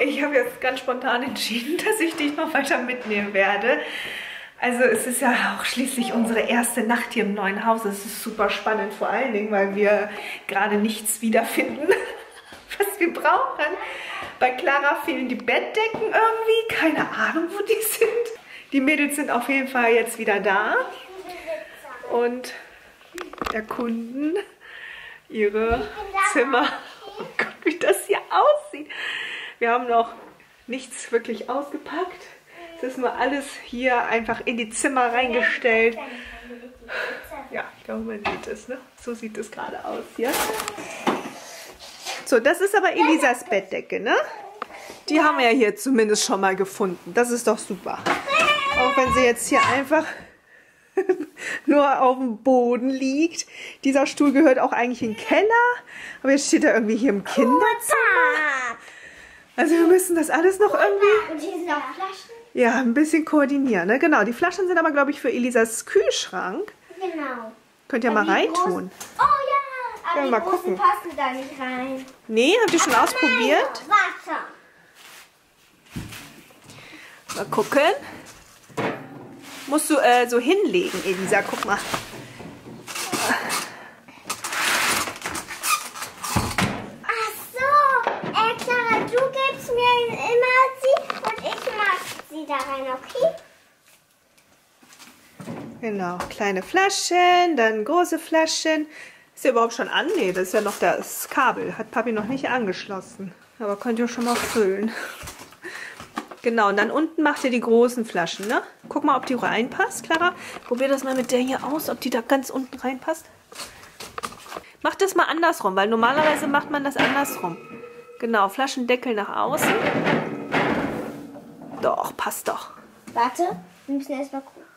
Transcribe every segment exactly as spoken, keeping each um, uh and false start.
Ich habe jetzt ganz spontan entschieden, dass ich dich noch weiter mitnehmen werde. Also es ist ja auch schließlich unsere erste Nacht hier im neuen Haus. Es ist super spannend, vor allen Dingen, weil wir gerade nichts wiederfinden, was wir brauchen. Bei Clara fehlen die Bettdecken irgendwie. Keine Ahnung, wo die sind. Die Mädels sind auf jeden Fall jetzt wieder da und erkunden ihre Zimmer. Oh Gott, wie das hier aussieht. Wir haben noch nichts wirklich ausgepackt. Es ist nur alles hier einfach in die Zimmer reingestellt. Ja, ich glaube, man sieht es, ne? So sieht es gerade aus hier. So, das ist aber Elisas Bettdecke, ne? Die haben wir ja hier zumindest schon mal gefunden. Das ist doch super. Auch wenn sie jetzt hier einfach nur auf dem Boden liegt. Dieser Stuhl gehört auch eigentlich in den Keller. Aber jetzt steht er irgendwie hier im Kinderzimmer. Also wir müssen das alles noch irgendwie... Und hier sind auch Flaschen. Ja, ein bisschen koordinieren, ne? Genau, die Flaschen sind aber, glaube ich, für Elisas Kühlschrank. Genau. Könnt ihr mal reintun. Oh ja, aber Ja, die mal großen gucken. passen da nicht rein. Nee, habt ihr schon ausprobiert? Wasser. Mal gucken. Musst du äh, so hinlegen, Elisa. Guck mal. Ach so, äh, Clara, du gibst mir immer sie und ich mach sie da rein, okay? Genau, kleine Flaschen, dann große Flaschen. Ist ja überhaupt schon an? Nee, das ist ja noch das Kabel. Hat Papi noch nicht angeschlossen. Aber könnt ihr schon mal füllen. Genau, und dann unten macht ihr die großen Flaschen, ne? Guck mal, ob die reinpasst, Clara. Probier das mal mit der hier aus, ob die da ganz unten reinpasst. Mach das mal andersrum, weil normalerweise macht man das andersrum. Genau, Flaschendeckel nach außen. Doch, passt doch. Warte, wir müssen erst mal gucken.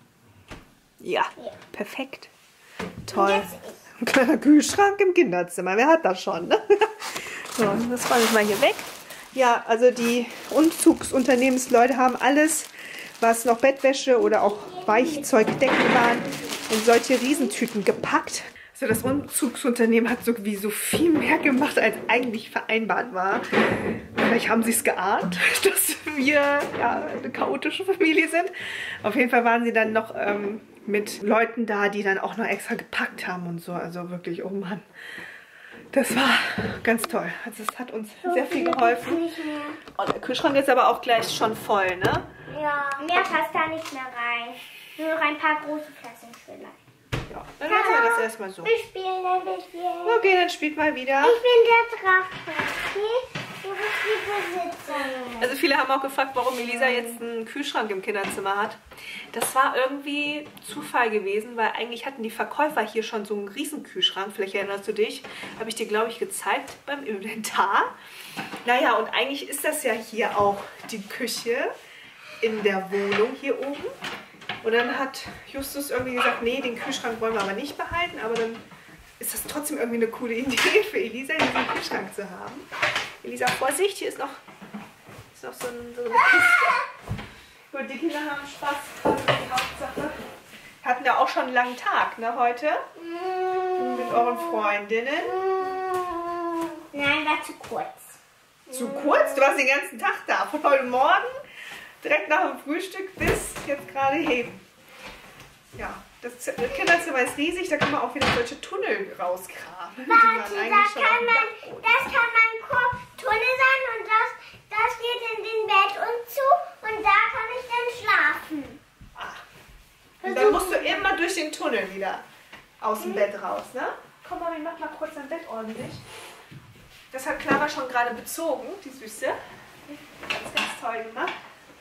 Ja, Ja. perfekt. Toll. Jetzt Ein kleiner Kühlschrank im Kinderzimmer. Wer hat das schon, ne? So, das räume ich mal hier weg. Ja, also die Umzugsunternehmensleute haben alles, was noch Bettwäsche oder auch Weichzeugdecken waren, in solche Riesentüten gepackt. Also das Umzugsunternehmen hat so wie so viel mehr gemacht, als eigentlich vereinbart war. Vielleicht haben sie es geahnt, dass wir ja, eine chaotische Familie sind. Auf jeden Fall waren sie dann noch ähm, mit Leuten da, die dann auch noch extra gepackt haben und so. Also wirklich, oh Mann. Das war ganz toll. Also es hat uns sehr viel geholfen. Und der Kühlschrank ist aber auch gleich schon voll, ne? Ja, mehr passt da nicht mehr rein. Nur noch ein paar große Flaschen vielleicht. Ja, dann lassen wir das erstmal so. Wir spielen ein bisschen. Okay, dann spielt mal wieder. Ich bin der Drache, okay? Du bist die Besitzerin. Also viele haben auch gefragt, warum Elisa jetzt einen Kühlschrank im Kinderzimmer hat. Das war irgendwie Zufall gewesen, weil eigentlich hatten die Verkäufer hier schon so einen riesen Kühlschrank. Vielleicht erinnerst du dich. Habe ich dir, glaube ich, gezeigt beim Inventar. Naja, und eigentlich ist das ja hier auch die Küche in der Wohnung hier oben. Und dann hat Justus irgendwie gesagt, nee, den Kühlschrank wollen wir aber nicht behalten. Aber dann ist das trotzdem irgendwie eine coole Idee für Elisa, diesen Kühlschrank zu haben. Elisa, Vorsicht, hier ist noch, ist noch so, ein, so eine Kiste. Gut, die Kinder haben Spaß, das ist die Hauptsache. Hatten ja auch schon einen langen Tag, ne, heute? Mit euren Freundinnen. Nein, war zu kurz. Zu kurz? Du warst den ganzen Tag da. Von heute Morgen, direkt nach dem Frühstück bis jetzt gerade heben. Ja, das Kinderzimmer ist riesig, da kann man auch wieder solche Tunnel rausgraben. Warte, da kann man, das kann man Tunnel sein und das, das geht in den Bettumzug und da kann ich dann schlafen. Ah. Und dann musst du immer durch den Tunnel wieder aus dem Bett raus, ne? Komm mal, wir machen mal kurz dein Bett ordentlich. Das hat Clara schon gerade bezogen, die Süße. Ganz, ganz toll gemacht.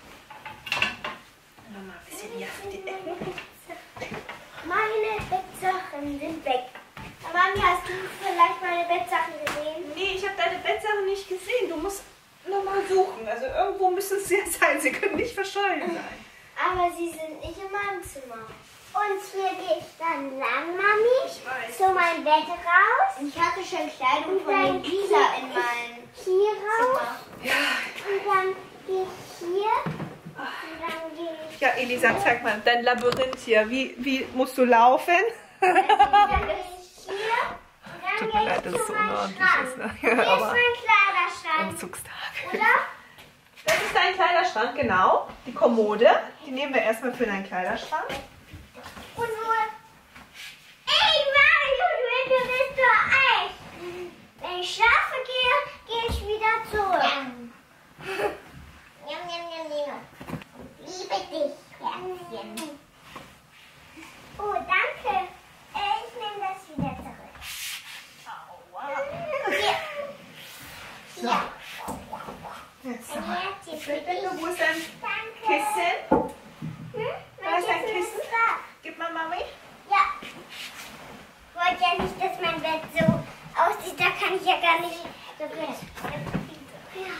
Nochmal ein bisschen hier auf die Ecken. Meine Bettsachen sind weg. Mami, hast du vielleicht meine Bettsachen gesehen? Nee, ich habe deine Bettsachen nicht gesehen. Du musst nochmal suchen. Also irgendwo müssen sie ja sein. Sie können nicht verschollen sein. Aber sie sind nicht in meinem Zimmer. Und hier gehe ich dann lang, Mami, Ich weiß. zu meinem Bett raus. Ich hatte schon Kleidung Und von dann den Lisa gehe in ich meinem hier raus. Ja. Und dann gehe ich hier. Und dann gehe ich Ja, Elisa, zeig mal dein Labyrinth hier. Wie, wie musst du laufen? dann gehe ich hier. Und dann Tut mir gehe leid, ich dass zu es so meinem unordentlich Schrank. ist, ne? Hier ist Aber mein Kleiderschrank. Umzugstag. Oder? Das ist dein Kleiderschrank, genau. Die Kommode. Die nehmen wir erstmal für deinen Kleiderschrank. Und nur. Ey, Mario, du bist doch echt. Wenn ich schlafen gehe, gehe ich wieder zurück. Njam, njam, njam, njam. Liebe dich, Herzchen. Oh, danke. Äh, ich nehme das wieder zurück. Aua. Hier. So. Ja. Jetzt Ein nochmal. Herzchen für Bitte, dich. wo ist dein Danke. Kissen? Hm? Da ist dein Kissen. Da. Gib mal Mami. Ja. Ich wollte ja nicht, dass mein Bett so aussieht. Da kann ich ja gar nicht so gut. Ja.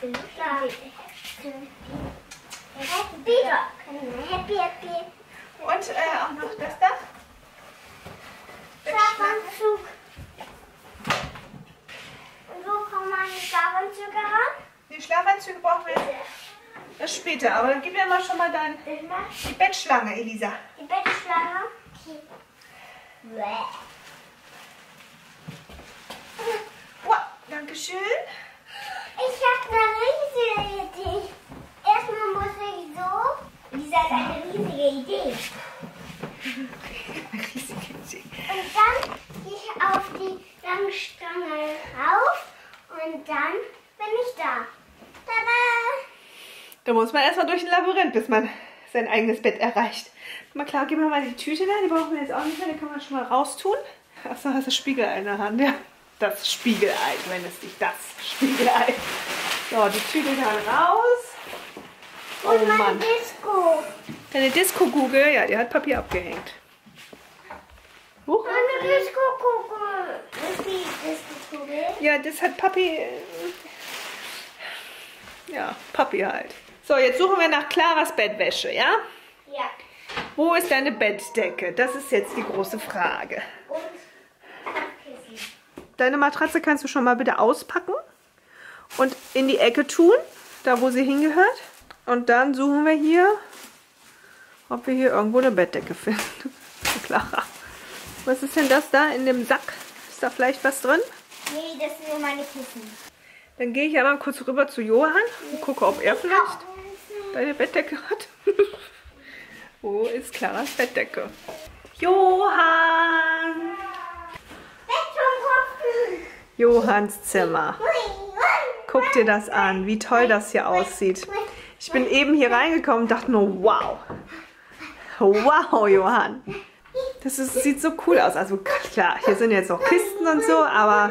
Happy Dog. Happy, happy. Und äh, auch noch das da. Schlafanzug. Und wo kommen meine Schlafanzüge ran? Die Schlafanzüge brauchen wir das später. Aber dann gib mir mal schon mal dein, die Bettschlange, Elisa. Die Bettschlange. Okay. Bäh. Wow, Dankeschön. Ich habe eine riesige Idee. Erstmal muss ich so. Lisa hat eine riesige Idee. Eine riesige Idee. Und dann gehe ich auf die Langstange rauf und dann bin ich da. Tada! Da muss man erstmal durch ein Labyrinth, bis man sein eigenes Bett erreicht. Mal klar, gib mir mal die Tüte da. Die brauchen wir jetzt auch nicht mehr. Die kann man schon mal raustun. Achso, hast du das Spiegelei in der Hand. Ja, das Spiegelei, wenn es nicht das Spiegelei. So, die Tüte dann raus. Oh Und mein Mann. Disco. Deine Disco-Kugel, ja, die hat Papi abgehängt. Huch. Meine Disco-Kugel. Das ist die Disco-Kugel. Ja, das hat Papi. äh, Ja, Papi halt. So, jetzt suchen wir nach Claras Bettwäsche, ja? Ja. Wo ist deine Bettdecke? Das ist jetzt die große Frage. Und Kopfkissen. Deine Matratze kannst du schon mal bitte auspacken und in die Ecke tun, da wo sie hingehört. Und dann suchen wir hier, ob wir hier irgendwo eine Bettdecke finden. Clara. Was ist denn das da in dem Sack? Ist da vielleicht was drin? Nee, das sind nur meine Kissen. Dann gehe ich einmal kurz rüber zu Johann und gucke, ob er vielleicht deine Bettdecke hat. Wo ist Claras Bettdecke? Johann! Bett zum Kopf. Johanns Zimmer. Guck dir das an, wie toll das hier aussieht. Ich bin eben hier reingekommen und dachte nur, wow. Wow, Johann. Das ist, sieht so cool aus. Also klar, hier sind jetzt noch Kisten und so, aber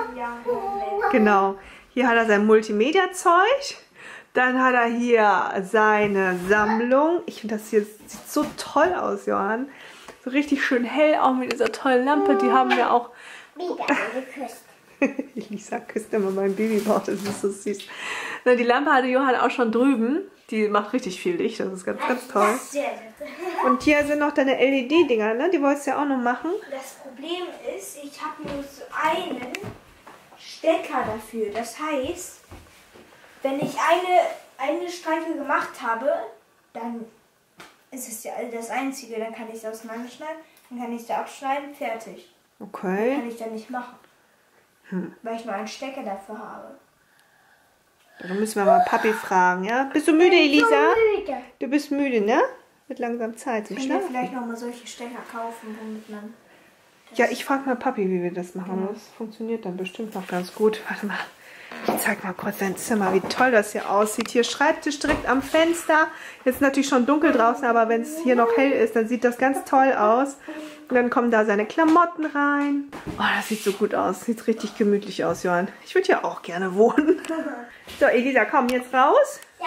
genau. Hier hat er sein Multimedia-Zeug. Dann hat er hier seine Sammlung. Ich finde, das hier sieht so toll aus, Johann. So richtig schön hell, auch mit dieser tollen Lampe. Die haben wir auch. Wieder geküsst. Lisa küsst immer mein Babybauch, das ist so süß. Na, die Lampe hatte Johann auch schon drüben. Die macht richtig viel Licht, das ist ganz, ganz toll. Und hier sind noch deine L E D-Dinger, ne? Die wolltest du ja auch noch machen. Das Problem ist, ich habe nur so einen Stecker dafür. Das heißt, wenn ich eine, eine Streife gemacht habe, dann ist es ja das Einzige. Dann kann ich es auseinanderschneiden, dann kann ich es da abschneiden, fertig. Okay. Kann ich dann nicht machen. Hm. Weil ich nur einen Stecker dafür habe. Dann müssen wir mal Papi fragen, ja? Bist du müde, Elisa? So müde. Du bist müde, ne? Wird langsam Zeit zum Ich kann mir Schlafen. vielleicht noch mal solche Stecker kaufen, womit man... Ja, ich frage mal Papi, wie wir das machen. Das funktioniert dann bestimmt noch ganz gut. Warte mal. Ich zeig mal kurz dein Zimmer, wie toll das hier aussieht. Hier Schreibtisch direkt am Fenster. Jetzt ist natürlich schon dunkel draußen, aber wenn es hier noch hell ist, dann sieht das ganz toll aus. Und dann kommen da seine Klamotten rein. Oh, das sieht so gut aus. Sieht richtig gemütlich aus, Johann. Ich würde ja auch gerne wohnen. So, Elisa, komm jetzt raus. Ja.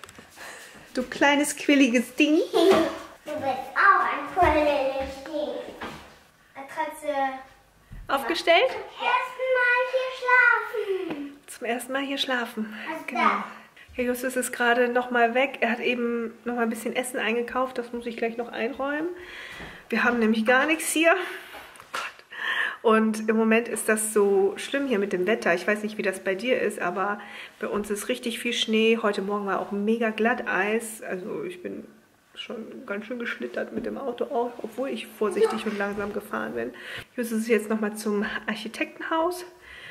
Du kleines, quilliges Ding. Du bist auch ein cooles Ding. Matratze... Aufgestellt? Erstmal hier schlafen. Zum ersten Mal hier schlafen. Was Genau. da? Herr Justus ist gerade noch mal weg. Er hat eben noch mal ein bisschen Essen eingekauft. Das muss ich gleich noch einräumen. Wir haben nämlich gar nichts hier. Gott. Und im Moment ist das so schlimm hier mit dem Wetter. Ich weiß nicht, wie das bei dir ist, aber bei uns ist richtig viel Schnee. Heute Morgen war auch mega Glatteis. Also ich bin schon ganz schön geschlittert mit dem Auto auch, obwohl ich vorsichtig und langsam gefahren bin. Justus ist jetzt noch mal zum Architektenhaus.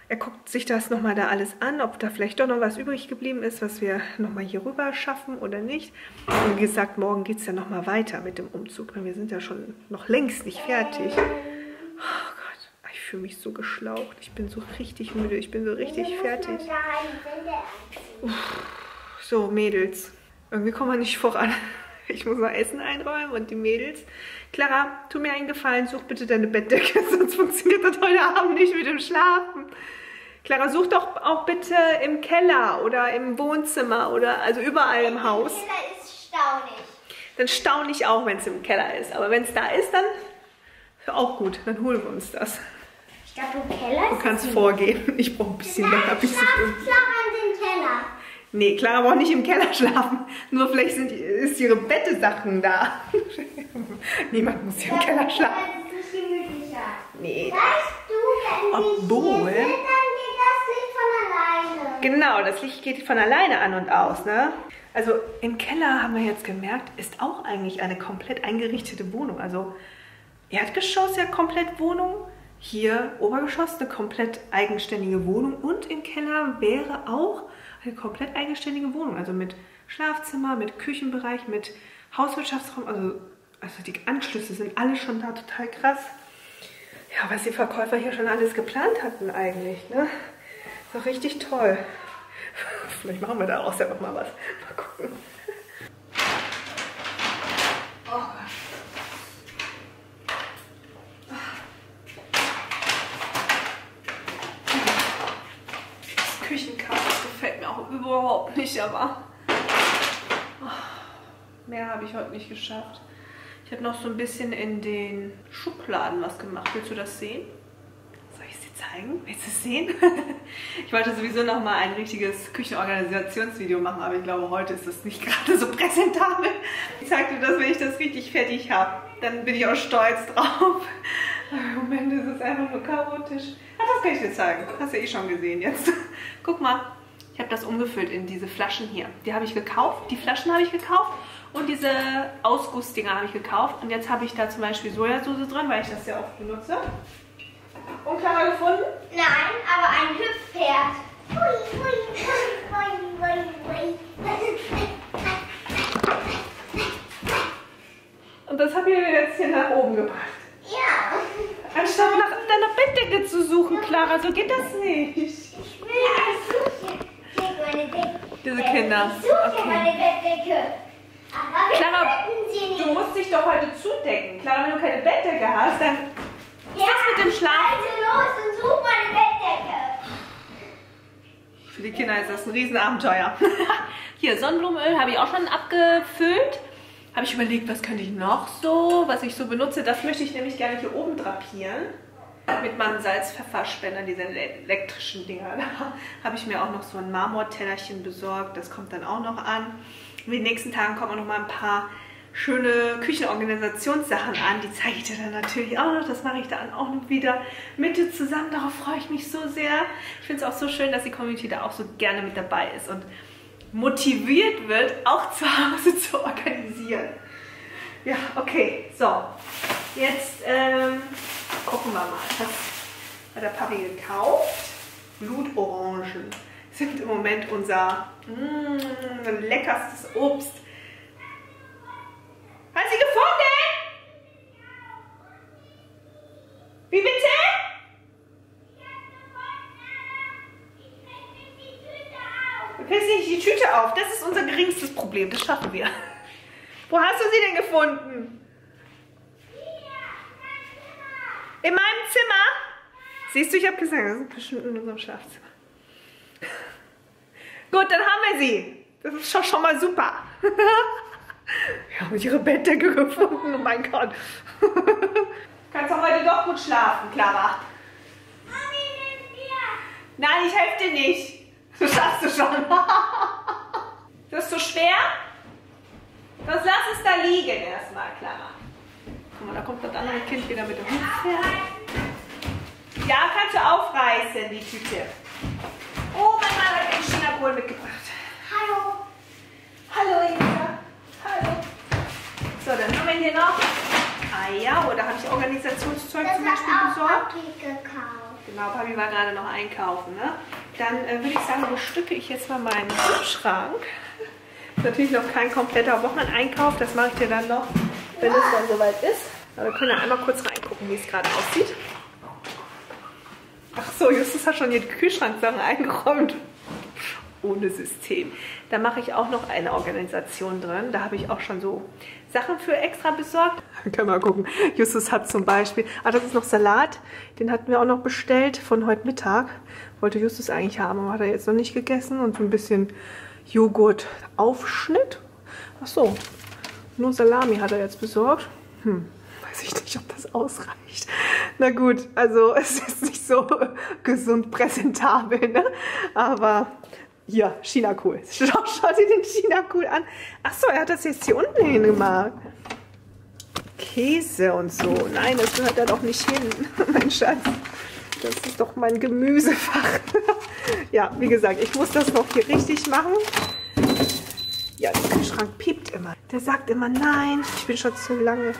Er guckt sich das nochmal da alles an, ob da vielleicht doch noch was übrig geblieben ist, was wir nochmal hier rüber schaffen oder nicht. Und wie gesagt, morgen geht es ja nochmal weiter mit dem Umzug. Wir sind ja schon noch längst nicht fertig. Oh Gott, ich fühle mich so geschlaucht. Ich bin so richtig müde, ich bin so richtig fertig. Uff. So, Mädels, irgendwie kommen wir nicht voran. Ich muss mal Essen einräumen und die Mädels. Clara, tu mir einen Gefallen, such bitte deine Bettdecke, sonst funktioniert das heute Abend nicht mit dem Schlafen. Clara, such doch auch bitte im Keller oder im Wohnzimmer oder also überall im Haus. Im Keller ist staunig. Dann staune ich auch, wenn es im Keller ist. Aber wenn es da ist, dann auch gut. Dann holen wir uns das. Ich glaube, im Keller ist Du kannst vorgehen. Ich brauche ein bisschen länger, bis ich Schlaf in den Keller. Nee, Clara braucht nicht im Keller schlafen. Nur vielleicht sind, ist ihre Bettesachen da. Niemand muss hier im Keller schlafen. Das ist nicht gemütlicher. Nee. Weißt du, wenn ich Obwohl- hier bin, dann geht das Licht von alleine. Genau, das Licht geht von alleine an und aus, ne? Also im Keller, haben wir jetzt gemerkt, ist auch eigentlich eine komplett eingerichtete Wohnung. Also Erdgeschoss ja komplett Wohnung. Hier Obergeschoss eine komplett eigenständige Wohnung. Und im Keller wäre auch eine komplett eigenständige Wohnung. Also mit Schlafzimmer, mit Küchenbereich, mit Hauswirtschaftsraum. Also, also die Anschlüsse sind alle schon da, total krass. Ja, was die Verkäufer hier schon alles geplant hatten eigentlich, ne? Ist doch richtig toll. Vielleicht machen wir daraus ja noch mal was. Mal gucken. Oh Gott. Das Küchenchaos gefällt mir auch überhaupt nicht, aber mehr habe ich heute nicht geschafft. Ich habe noch so ein bisschen in den Schubladen was gemacht. Willst du das sehen? Soll ich es dir zeigen? Willst du es sehen? Ich wollte sowieso noch mal ein richtiges Küchenorganisationsvideo machen, aber ich glaube, heute ist das nicht gerade so präsentabel. Ich zeige dir das, wenn ich das richtig fertig habe. Dann bin ich auch stolz drauf. Aber im Moment ist es einfach nur chaotisch. Ach, das kann ich dir zeigen. Hast du ja eh schon gesehen jetzt. Guck mal, ich habe das umgefüllt in diese Flaschen hier. Die habe ich gekauft. Die Flaschen habe ich gekauft. Und diese Ausgussdinger habe ich gekauft. Und jetzt habe ich da zum Beispiel Sojasauce drin, weil ich das sehr oft benutze. Und Clara gefunden? Nein, aber ein Hüpfpferd. Hui, hui, hui, hui, hui. Und das habe ich jetzt hier nach oben gebracht. Ja. Anstatt nach deiner Bettdecke zu suchen, Clara, so geht das nicht. Ich will eine Suche. Check meine Bettdecke. Diese Kinder. Ich suche Okay. meine Bettdecke. Aber wir Clara, finden sie nicht. du musst dich doch heute zudecken. Clara, wenn du keine Bettdecke hast, dann Ja, was mit dem Schlafen? Also los und such meine Bettdecke. Für die Kinder ist das ein Riesenabenteuer. Hier, Sonnenblumenöl habe ich auch schon abgefüllt. Habe ich überlegt, was könnte ich noch so, was ich so benutze. Das möchte ich nämlich gerne hier oben drapieren. Mit meinem Salz-Pfeffer-Spender, diese elektrischen Dinger. Da habe ich mir auch noch so ein Marmortellerchen besorgt. Das kommt dann auch noch an. In den nächsten Tagen kommen auch noch mal ein paar schöne Küchenorganisationssachen an. Die zeige ich dir dann natürlich auch noch. Das mache ich dann auch noch wieder mit dir zusammen. Darauf freue ich mich so sehr. Ich finde es auch so schön, dass die Community da auch so gerne mit dabei ist und motiviert wird, auch zu Hause zu organisieren. Ja, okay. So, jetzt ähm, gucken wir mal. Was hat der Papi gekauft? Blutorangen sind im Moment unser mm, leckerstes Obst. Hast du sie gefunden? Wie bitte? Du kriegst nicht die Tüte auf. Das ist unser geringstes Problem. Das schaffen wir. Wo hast du sie denn gefunden? In meinem Zimmer? Siehst du, ich habe gesagt, das ist bestimmt in unserem Schlafzimmer. Gut, dann haben wir sie. Das ist schon, schon mal super. Wir haben ihre Bettdecke gefunden. Oh mein Gott. Kannst du heute doch gut schlafen, Clara. Mami, nimm dir. Nein, ich helfe dir nicht. Das schaffst du schon. Das ist so schwer? Sonst lass es da liegen erstmal, Clara. Guck mal, da kommt das andere Kind wieder mit dem Hund. Ja, kannst du aufreißen, die Tüte. Oh, mein Mann hat den Chinakohl mitgebracht. Hallo. Hallo, Inga. Hallo. So, dann haben wir hier noch Eier. Oder habe ich Organisationszeug Das zum hat Beispiel auch besorgt? Papi gekauft. Genau, Papi war gerade noch einkaufen, ne? Dann äh, würde ich sagen, bestücke ich jetzt mal meinen Kühlschrank. Ist natürlich noch kein kompletter Wocheneinkauf, das mache ich dir dann noch, wenn es dann soweit ist. Aber wir können ja einmal kurz reingucken, wie es gerade aussieht. Ach so, Justus hat schon die Kühlschranksachen eingeräumt. Ohne System. Da mache ich auch noch eine Organisation drin. Da habe ich auch schon so Sachen für extra besorgt. Können wir mal gucken. Justus hat zum Beispiel, ah, das ist noch Salat. Den hatten wir auch noch bestellt von heute Mittag. Wollte Justus eigentlich haben, aber hat er jetzt noch nicht gegessen. Und so ein bisschen Joghurt-Aufschnitt. Ach so, nur Salami hat er jetzt besorgt. Hm, weiß ich nicht, ob das ausreicht. Na gut, also es ist nicht so gesund präsentabel, ne? Aber hier, China-Kohl. Schau, schau dir den China-Kohl an. Ach so, er hat das jetzt hier unten hingemacht. Käse und so. Nein, das gehört da doch nicht hin, mein Schatz. Das ist doch mein Gemüsefach. Ja, wie gesagt, ich muss das noch hier richtig machen. Ja, der Kühlschrank piept immer. Der sagt immer, nein, ich bin schon zu lange.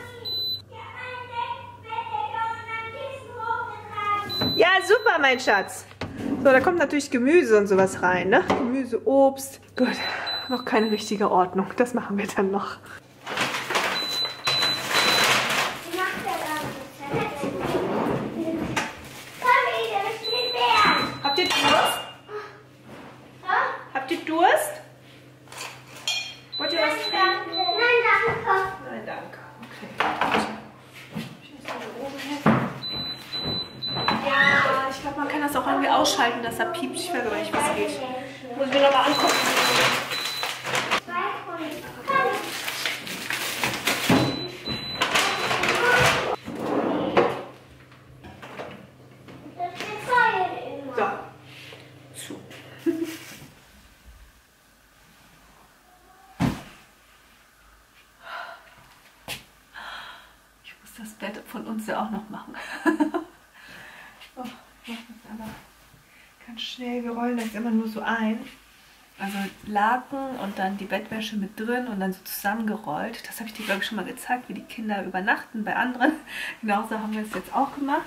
Ja, super, mein Schatz. So, da kommt natürlich Gemüse und sowas rein, ne? Gemüse, Obst. Gut, noch keine richtige Ordnung. Das machen wir dann noch. Habt ihr Durst? Habt ihr Durst? Wollt ihr was trinken? Nein, danke. Nein, danke. Okay. Ja, ich glaube, man kann das auch irgendwie ausschalten, dass er piept. Ich weiß aber nicht, was geht. Muss ich mir nochmal angucken. So. Zu. Ich muss das Bett von uns ja auch noch machen. Oh, ich mach das aber ganz schnell. Wir rollen das immer nur so ein. Also Laken und dann die Bettwäsche mit drin und dann so zusammengerollt. Das habe ich dir, glaube ich, schon mal gezeigt, wie die Kinder übernachten bei anderen. Genauso haben wir es jetzt auch gemacht.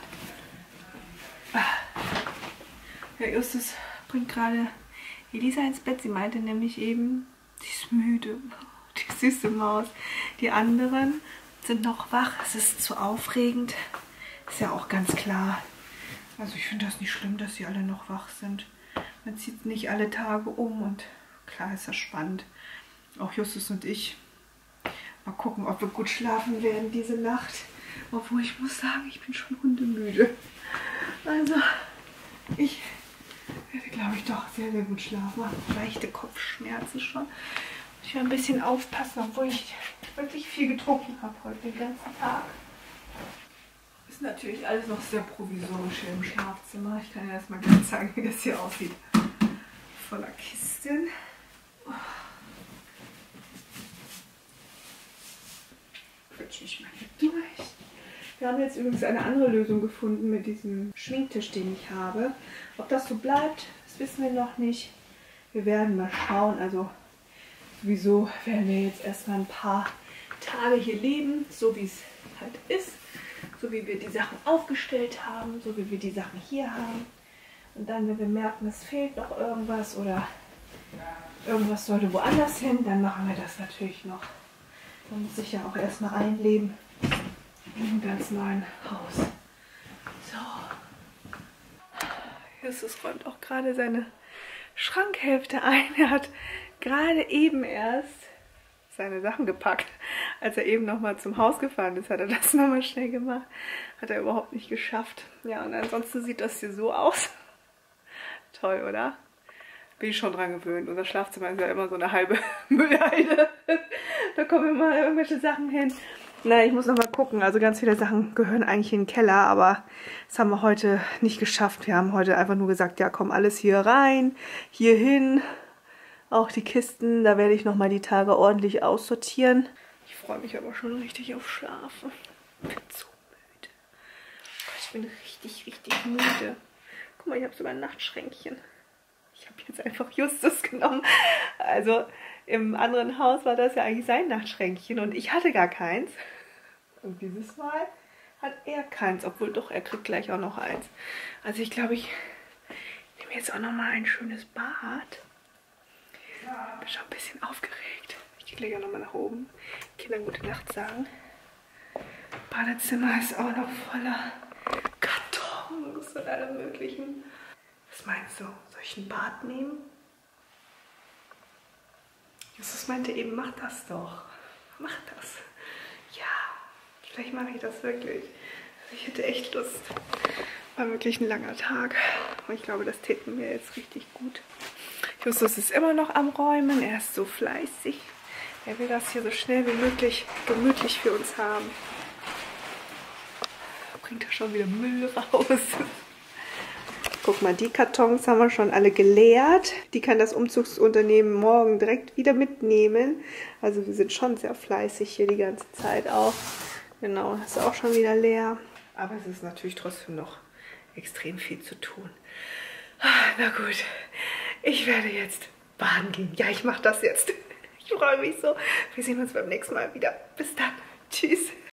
Ja, Justus bringt gerade Elisa ins Bett. Sie meinte nämlich eben, sie ist müde. Die süße Maus. Die anderen sind noch wach. Es ist zu aufregend. Ist ja auch ganz klar. Also ich finde das nicht schlimm, dass sie alle noch wach sind. Man zieht nicht alle Tage um und klar ist das spannend. Auch Justus und ich. Mal gucken, ob wir gut schlafen werden diese Nacht. Obwohl ich muss sagen, ich bin schon hundemüde. Also ich werde, glaube ich, doch sehr, sehr gut schlafen. Leichte Kopfschmerzen schon. Ich werde ein bisschen aufpassen, obwohl ich wirklich viel getrunken habe heute den ganzen Tag. Ist natürlich alles noch sehr provisorisch hier im Schlafzimmer. Ich kann ja erst mal gleich zeigen, wie das hier aussieht. Voller Kisten. Quetsch mich mal hier durch. Wir haben jetzt übrigens eine andere Lösung gefunden mit diesem Schminktisch, den ich habe. Ob das so bleibt, das wissen wir noch nicht. Wir werden mal schauen. Also sowieso werden wir jetzt erstmal ein paar Tage hier leben, so wie es halt ist. So wie wir die Sachen aufgestellt haben, so wie wir die Sachen hier haben. Und dann, wenn wir merken, es fehlt noch irgendwas oder irgendwas sollte woanders hin, dann machen wir das natürlich noch. Man muss sich ja auch erstmal einleben in einem ganz neuen Haus. So. Justus räumt auch gerade seine Schrankhälfte ein. Er hat gerade eben erst seine Sachen gepackt. Als er eben noch mal zum Haus gefahren ist, hat er das noch mal schnell gemacht. Hat er überhaupt nicht geschafft. Ja, und ansonsten sieht das hier so aus. Toll, oder? Bin ich schon dran gewöhnt. Unser Schlafzimmer ist ja immer so eine halbe Müllhalde. Da kommen immer irgendwelche Sachen hin. Na, ich muss noch mal gucken. Also ganz viele Sachen gehören eigentlich in den Keller, aber das haben wir heute nicht geschafft. Wir haben heute einfach nur gesagt, ja komm, alles hier rein, hier hin. Auch die Kisten, da werde ich noch mal die Tage ordentlich aussortieren. Ich freue mich aber schon richtig auf Schlafen. Ich bin so müde. Ich bin richtig, richtig müde. Guck mal, ich habe sogar ein Nachtschränkchen. Ich habe jetzt einfach Justus genommen. Also im anderen Haus war das ja eigentlich sein Nachtschränkchen und ich hatte gar keins. Und dieses Mal hat er keins, obwohl doch, er kriegt gleich auch noch eins. Also ich glaube, ich nehme jetzt auch noch mal ein schönes Bad. Ich bin schon ein bisschen aufgeregt. Ich gehe gleich auch noch mal nach oben. Kindern gute Nacht sagen. Badezimmer ist auch noch voller Kartons und allem möglichen. Was meinst du? Soll ich ein Bad nehmen? Jesus meinte eben, mach das doch. Mach das. Ja, vielleicht mache ich das wirklich. Also ich hätte echt Lust. War wirklich ein langer Tag. Und ich glaube, das täte mir jetzt richtig gut. Justus ist immer noch am Räumen. Er ist so fleißig. Er will das hier so schnell wie möglich gemütlich für uns haben. Bringt er schon wieder Müll raus. Guck mal, die Kartons haben wir schon alle geleert. Die kann das Umzugsunternehmen morgen direkt wieder mitnehmen. Also wir sind schon sehr fleißig hier die ganze Zeit auch. Genau, das ist auch schon wieder leer. Aber es ist natürlich trotzdem noch extrem viel zu tun. Na gut, ich werde jetzt baden gehen. Ja, ich mache das jetzt. Ich freue mich so. Wir sehen uns beim nächsten Mal wieder. Bis dann. Tschüss.